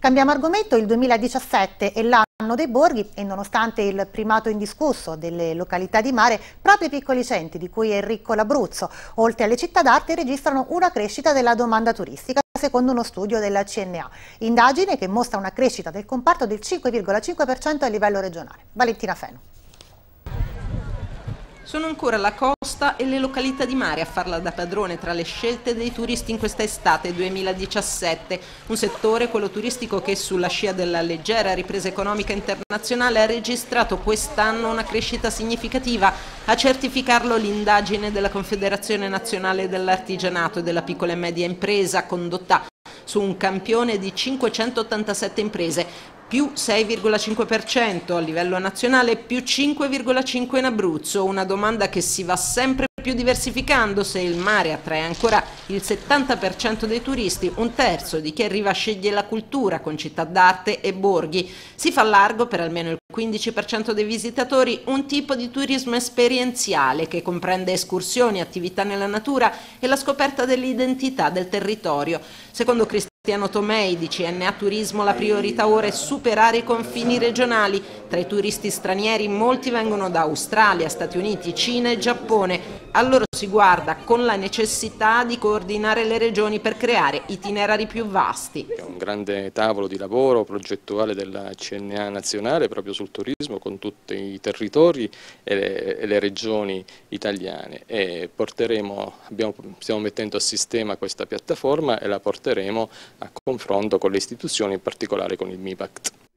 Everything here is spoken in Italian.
Cambiamo argomento, il 2017 è l'anno dei borghi e nonostante il primato indiscusso delle località di mare, proprio i piccoli centri, di cui è ricco l'Abruzzo, oltre alle città d'arte, registrano una crescita della domanda turistica, secondo uno studio della CNA. Indagine che mostra una crescita del comparto del 5,5% a livello regionale. Valentina Feno. Sono ancora la costa e le località di mare a farla da padrone tra le scelte dei turisti in questa estate 2017. Un settore, quello turistico, che sulla scia della leggera ripresa economica internazionale ha registrato quest'anno una crescita significativa. A certificarlo l'indagine della Confederazione Nazionale dell'Artigianato e della Piccola e Media Impresa, condotta su un campione di 587 imprese. Più 6,5% a livello nazionale, più 5,5% in Abruzzo, una domanda che si va sempre più diversificando. Se il mare attrae ancora il 70% dei turisti, un terzo di chi arriva sceglie la cultura con città d'arte e borghi. Si fa largo per almeno il 15% dei visitatori un tipo di turismo esperienziale che comprende escursioni, attività nella natura e la scoperta dell'identità del territorio. Secondo Cristiano Tomei di CNA Turismo, la priorità ora è superare i confini regionali. Tra i turisti stranieri molti vengono da Australia, Stati Uniti, Cina e Giappone. A loro si guarda con la necessità di coordinare le regioni per creare itinerari più vasti. È un grande tavolo di lavoro progettuale della CNA nazionale proprio sul turismo con tutti i territori e le regioni italiane e stiamo mettendo a sistema questa piattaforma e la porteremo a confronto con le istituzioni, in particolare con il MIPACT.